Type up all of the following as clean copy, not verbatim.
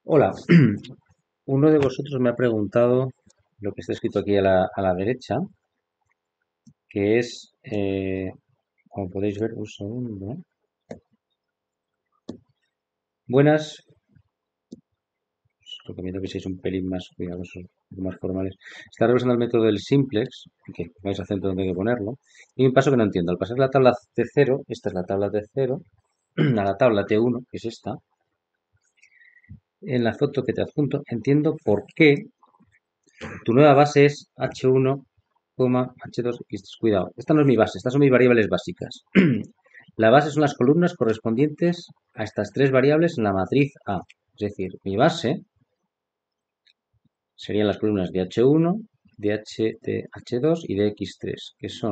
Hola, uno de vosotros me ha preguntado lo que está escrito aquí a la derecha, que es, como podéis ver, un segundo. Buenas, recomiendo que seáis un pelín más cuidadosos, un poco más formales. Está revisando el método del simplex, que pongáis acento donde hay que ponerlo. Y un paso que no entiendo. Al pasar la tabla T0, esta es la tabla T0, a la tabla T1, que es esta, en la foto que te adjunto, entiendo por qué tu nueva base es H1, H2, X3. Cuidado, esta no es mi base, estas son mis variables básicas. La base son las columnas correspondientes a estas tres variables en la matriz A. Es decir, mi base serían las columnas de H1, de H2 y de X3, que son,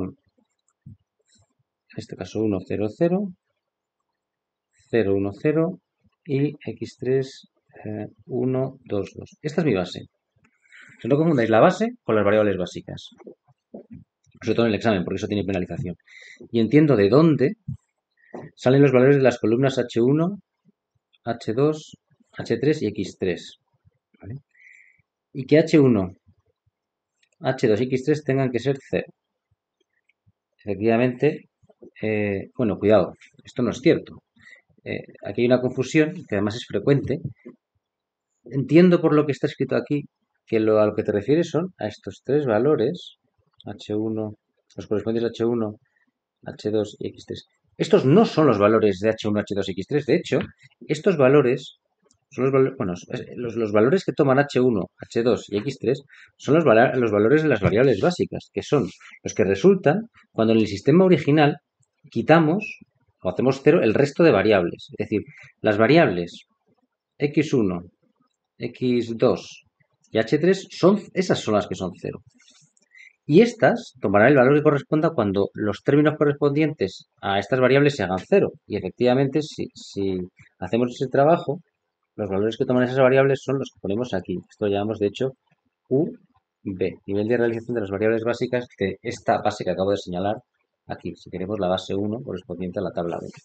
en este caso, 1, 0, 0, 0, 1, 0 y X3, 1, 2, 2. Esta es mi base. No confundáis la base con las variables básicas, sobre todo en el examen, porque eso tiene penalización. Y entiendo de dónde salen los valores de las columnas H1, H2, H3 y X3. ¿Vale? Y que H1, H2 y X3 tengan que ser 0. Efectivamente, bueno, cuidado, esto no es cierto. Aquí hay una confusión que además es frecuente. Entiendo por lo que está escrito aquí que a lo que te refieres son a estos tres valores, H1, los correspondientes a H1, H2 y X3. Estos no son los valores de H1, H2 y X3. De hecho, estos valores son bueno, los valores que toman H1, H2 y X3 son los valores de las variables básicas, que son los que resultan cuando en el sistema original quitamos o hacemos cero el resto de variables. Es decir, las variables X1, X2 y H3 esas son las que son cero. Y estas tomarán el valor que corresponda cuando los términos correspondientes a estas variables se hagan cero. Y efectivamente, si hacemos ese trabajo, los valores que toman esas variables son los que ponemos aquí. Esto lo llamamos, de hecho, UB, nivel de realización de las variables básicas de esta base que acabo de señalar aquí. Si queremos la base 1 correspondiente a la tabla B.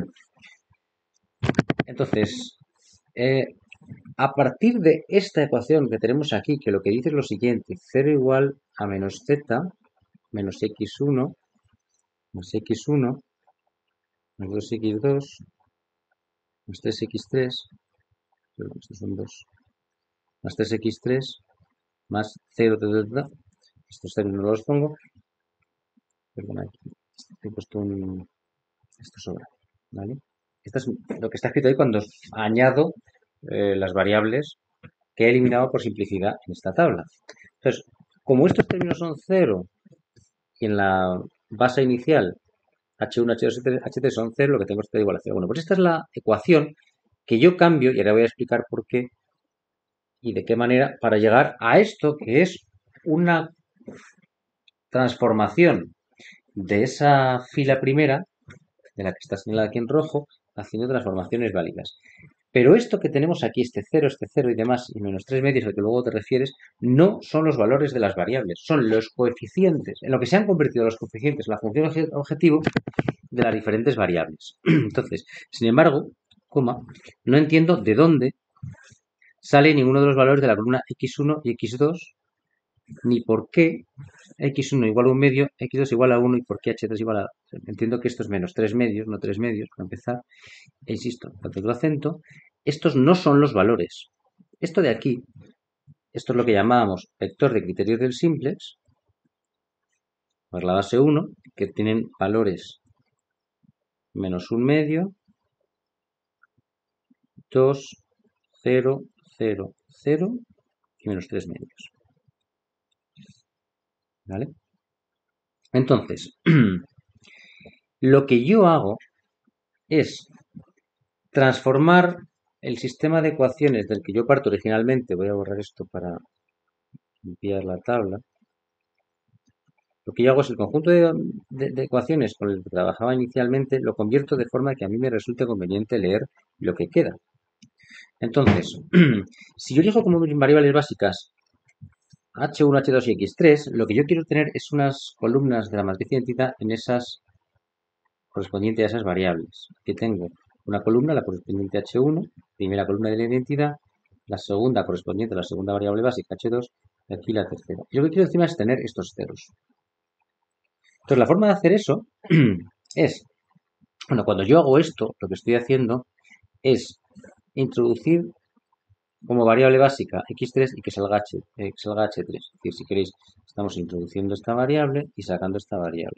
Entonces, a partir de esta ecuación que tenemos aquí, que lo que dice es lo siguiente, 0 igual a menos z menos x1 más x1 más 2x2 más 3x3, estos son 2, más 3x3 más 0, estos ceros no los pongo, perdona, aquí he puesto esto sobra, ¿vale? Esto es lo que está escrito ahí cuando añado las variables que he eliminado por simplicidad en esta tabla. Entonces, como estos términos son 0 y en la base inicial H1, H2, H3 son 0, lo que tengo es igual a 0. Bueno, pues esta es la ecuación que yo cambio, y ahora voy a explicar por qué y de qué manera, para llegar a esto que es una transformación de esa fila primera, de la que está señalada aquí en rojo, haciendo transformaciones válidas. Pero esto que tenemos aquí, este cero y demás, y menos 3 medios al que luego te refieres, no son los valores de las variables, son los coeficientes, en lo que se han convertido los coeficientes, la función objetivo de las diferentes variables. Entonces, sin embargo, no entiendo de dónde sale ninguno de los valores de la columna x1 y x2, ni por qué x1 igual a un medio, x2 igual a 1 y por qué h3 igual a... Entiendo que esto es menos 3 medios, no 3 medios, para empezar. E insisto, el acento, estos no son los valores. Esto de aquí, esto es lo que llamábamos vector de criterios del simplex, pues la base 1, que tienen valores menos un medio, 2, 0, 0, 0 y menos 3 medios. ¿Vale? Entonces, lo que yo hago es transformar el sistema de ecuaciones del que yo parto originalmente. Voy a borrar esto para limpiar la tabla. Lo que yo hago es el conjunto de ecuaciones con el que trabajaba inicialmente, lo convierto de forma que a mí me resulte conveniente leer lo que queda. Entonces, si yo elijo como variables básicas H1, H2 y X3, lo que yo quiero tener es unas columnas de la matriz de identidad en esas correspondientes a esas variables. Aquí tengo una columna, la correspondiente a H1, primera columna de la identidad, la segunda correspondiente a la segunda variable básica, h2, y aquí la tercera. Y lo que quiero encima es tener estos ceros. Entonces, la forma de hacer eso es, bueno, cuando yo hago esto, lo que estoy haciendo es introducir como variable básica x3 y que salga, h3. Es decir, si queréis, estamos introduciendo esta variable y sacando esta variable.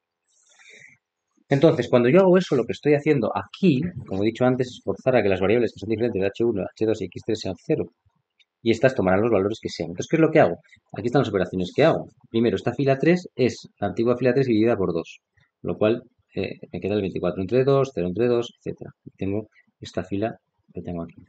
Entonces, cuando yo hago eso, lo que estoy haciendo aquí, como he dicho antes, es forzar a que las variables que son diferentes de h1, h2 y x3 sean 0. Y estas tomarán los valores que sean. Entonces, ¿qué es lo que hago? Aquí están las operaciones que hago. Primero, esta fila 3 es la antigua fila 3 dividida por 2, lo cual me queda el 24 entre 2, 0 entre 2, etc. Y tengo esta fila que tengo aquí.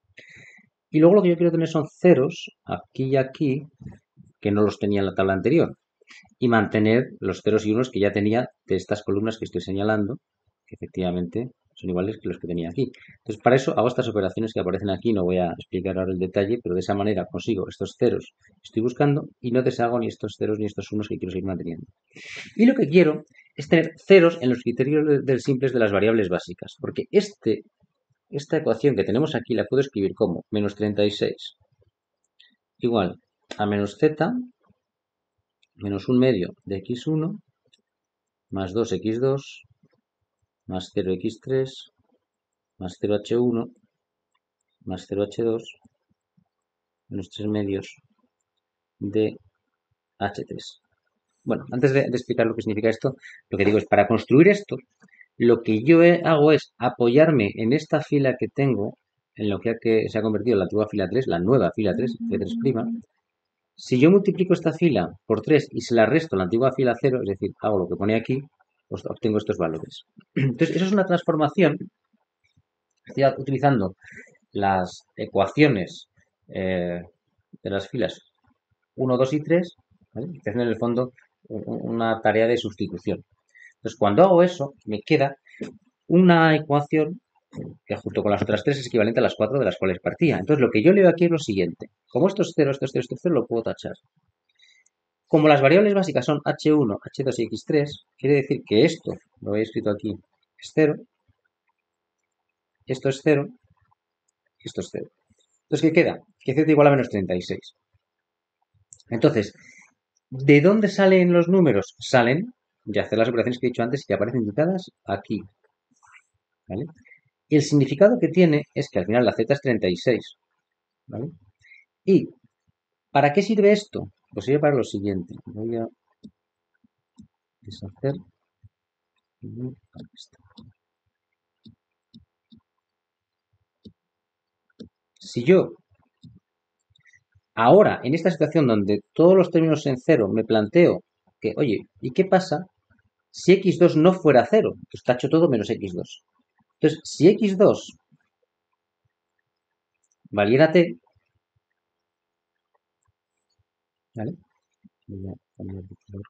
Y luego lo que yo quiero tener son ceros aquí y aquí, que no los tenía en la tabla anterior. Y mantener los ceros y unos que ya tenía de estas columnas que estoy señalando, que efectivamente son iguales que los que tenía aquí. Entonces, para eso hago estas operaciones que aparecen aquí. No voy a explicar ahora el detalle, pero de esa manera consigo estos ceros que estoy buscando y no deshago ni estos ceros ni estos unos que quiero seguir manteniendo. Y lo que quiero es tener ceros en los criterios del simples de las variables básicas, porque esta ecuación que tenemos aquí la puedo escribir como menos 36 igual a menos z menos un medio de x1 más 2x2 más 0x3 más 0h1 más 0h2 menos 3 medios de h3. Bueno, antes de explicar lo que significa esto, lo que digo es, para construir esto, lo que yo hago es apoyarme en esta fila que tengo, en lo que se ha convertido en la antigua fila 3, la nueva fila 3, C3'. Si yo multiplico esta fila por 3 y se la resto a la antigua fila 0, es decir, hago lo que pone aquí, pues obtengo estos valores. Entonces, eso es una transformación. Estoy utilizando las ecuaciones de las filas 1, 2 y 3, ¿vale? Estoy haciendo en el fondo una tarea de sustitución. Entonces, cuando hago eso, me queda una ecuación que junto con las otras tres es equivalente a las 4 de las cuales partía. Entonces, lo que yo leo aquí es lo siguiente. Como estos ceros, estos ceros, lo puedo tachar. Como las variables básicas son h1, h2 y x3, quiere decir que esto, lo he escrito aquí, es 0, esto es 0 y esto es 0. Entonces, ¿qué queda? Que z igual a menos 36. Entonces, ¿de dónde salen los números? Salen de hacer las operaciones que he dicho antes y que aparecen indicadas aquí. ¿Vale? Y el significado que tiene es que al final la z es 36. ¿Vale? ¿Y para qué sirve esto? Pues sirve para lo siguiente. Voy a deshacer. Si yo ahora, en esta situación donde todos los términos en cero, me planteo que, oye, ¿y qué pasa si x2 no fuera cero? Pues tacho todo menos x2. Entonces, si x2 valiera t, ¿vale? Entonces,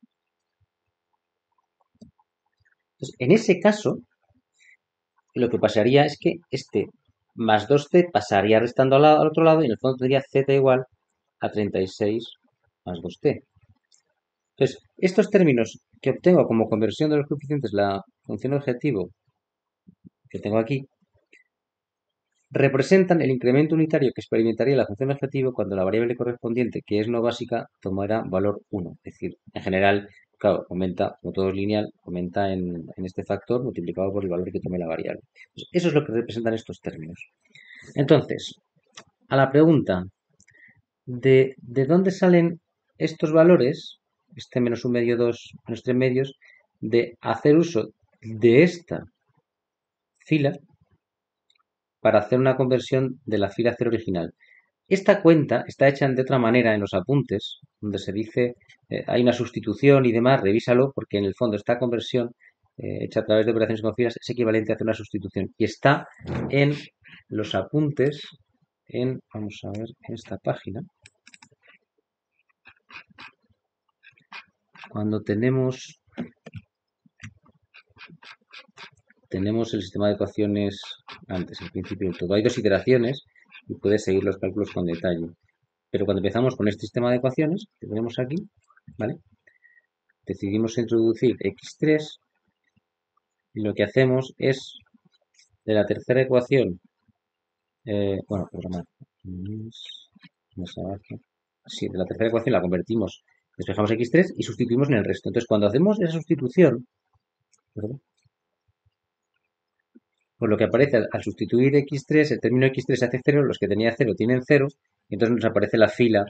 en ese caso, lo que pasaría es que este más 2c pasaría restando al otro lado y en el fondo tendría z igual a 36 más 2t. Entonces, estos términos que obtengo como conversión de los coeficientes, la función objetivo que tengo aquí, representan el incremento unitario que experimentaría la función objetivo cuando la variable correspondiente, que es no básica, tomará valor 1. Es decir, en general, claro, aumenta, como todo es lineal, aumenta en este factor multiplicado por el valor que tome la variable. Pues eso es lo que representan estos términos. Entonces, a la pregunta de dónde salen estos valores, este menos un medio, 2, menos 3 medios, de hacer uso de esta fila para hacer una conversión de la fila 0 original. Esta cuenta está hecha de otra manera en los apuntes, donde se dice hay una sustitución y demás, revísalo, porque en el fondo esta conversión hecha a través de operaciones con filas es equivalente a hacer una sustitución. Y está en los apuntes, vamos a ver, en esta página, cuando tenemos el sistema de ecuaciones antes, al principio del todo. Hay dos iteraciones y puedes seguir los cálculos con detalle. Pero cuando empezamos con este sistema de ecuaciones que tenemos aquí, ¿vale? Decidimos introducir x3 y lo que hacemos es de la tercera ecuación Bueno, programar. Más abajo. Sí, de la tercera ecuación la convertimos, despejamos x3 y sustituimos en el resto. Entonces, cuando hacemos esa sustitución, perdón, pues lo que aparece al sustituir x3, el término x3 se hace 0, los que tenía 0 tienen 0, y entonces nos aparece la fila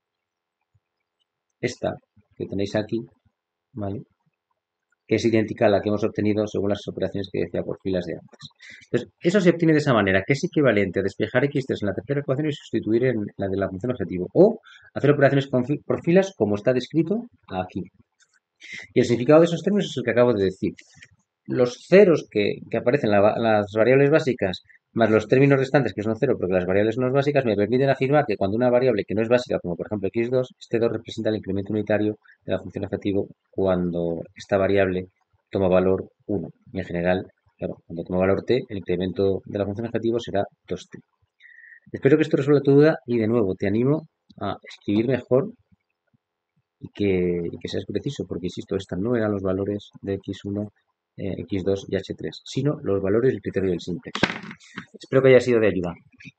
esta que tenéis aquí, ¿vale? Que es idéntica a la que hemos obtenido según las operaciones que decía por filas de antes. Entonces, eso se obtiene de esa manera, que es equivalente a despejar x3 en la tercera ecuación y sustituir en la de la función objetivo, o hacer operaciones por filas como está descrito aquí. Y el significado de esos términos es el que acabo de decir. Los ceros que aparecen en las variables básicas más los términos restantes que son cero porque las variables no son básicas me permiten afirmar que cuando una variable que no es básica, como por ejemplo x2, este 2 representa el incremento unitario de la función objetivo cuando esta variable toma valor 1. Y en general, claro, cuando toma valor t, el incremento de la función objetivo será 2t. Espero que esto resuelva tu duda y de nuevo te animo a escribir mejor y que seas preciso, porque insisto, estas no eran los valores de x1, x2 y h3, sino los valores del criterio del simplex. Espero que haya sido de ayuda.